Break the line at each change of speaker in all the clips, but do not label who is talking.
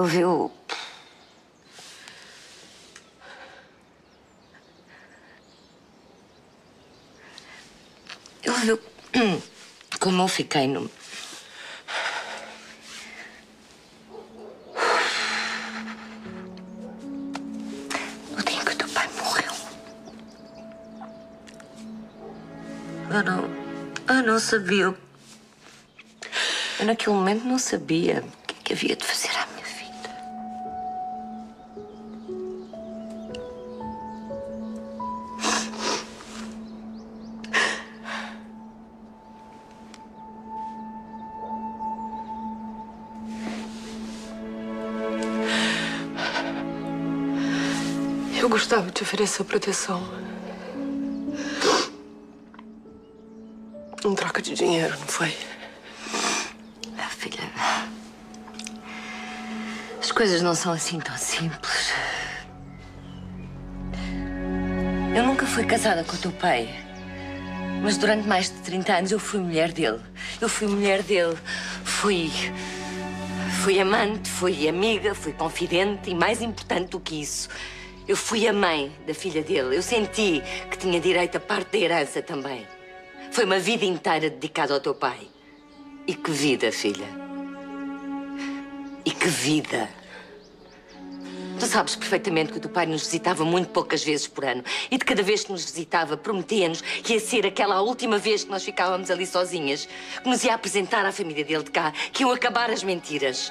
Eu... Como eu fiquei no... No dia em que o teu pai morreu. Eu não sabia. Eu naquele momento não sabia o que havia de fazer à minha vida.
Eu gostava de te oferecer proteção. Em troca de dinheiro, não foi?
Filha, as coisas não são assim tão simples. Eu nunca fui casada com o teu pai. Mas durante mais de 30 anos eu fui mulher dele. Fui amante, fui amiga, fui confidente e, mais importante do que isso, eu fui a mãe da filha dele. Eu senti que tinha direito a parte da herança também. Foi uma vida inteira dedicada ao teu pai. E que vida, filha. E que vida. Tu sabes perfeitamente que o teu pai nos visitava muito poucas vezes por ano. E de cada vez que nos visitava, prometia-nos que ia ser aquela última vez que nós ficávamos ali sozinhas, que nos ia apresentar à família dele de cá, que iam acabar as mentiras.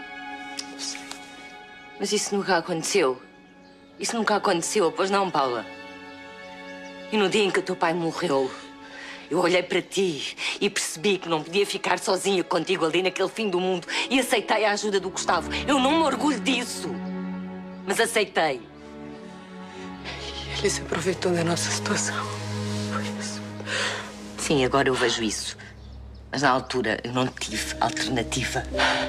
Mas isso nunca aconteceu. Isso nunca aconteceu, pois não, Paula? E no dia em que o teu pai morreu, eu olhei para ti e percebi que não podia ficar sozinha contigo ali naquele fim do mundo e aceitei a ajuda do Gustavo. Eu não me orgulho disso, mas aceitei.
Ele se aproveitou da nossa situação. Foi isso.
Sim, agora eu vejo isso. Mas na altura eu não tive alternativa.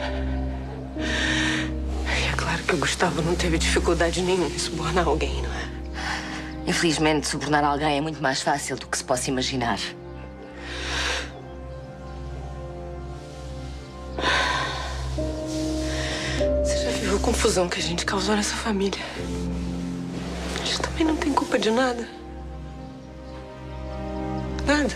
É claro que o Gustavo não teve dificuldade nenhuma em subornar alguém, não é?
Infelizmente, subornar alguém é muito mais fácil do que se possa imaginar.
Você já viu a confusão que a gente causou nessa família? A gente também não tem culpa de nada. Nada.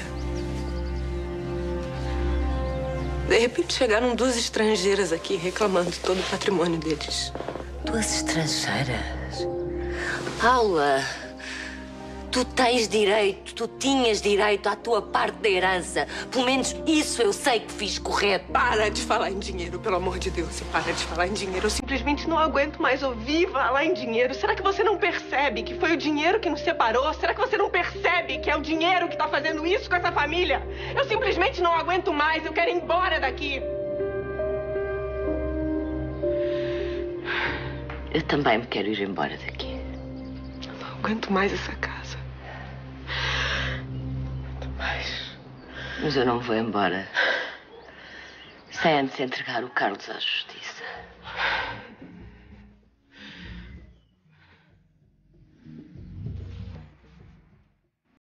De repente chegaram duas estrangeiras aqui reclamando de todo o patrimônio deles.
Duas estrangeiras? Paula, tu tens direito, tu tinhas direito à tua parte da herança. Pelo menos isso eu sei que fiz correto.
Para de falar em dinheiro, pelo amor de Deus. Para de falar em dinheiro. Eu simplesmente não aguento mais ouvir falar em dinheiro. Será que você não percebe que foi o dinheiro que nos separou? Será que você não percebe que é o dinheiro que está fazendo isso com essa família? Eu simplesmente não aguento mais. Eu quero ir embora daqui.
Eu também me quero ir embora daqui.
Eu não aguento mais essa casa. Não mais.
Mas eu não vou embora sem antes entregar o Carlos à justiça.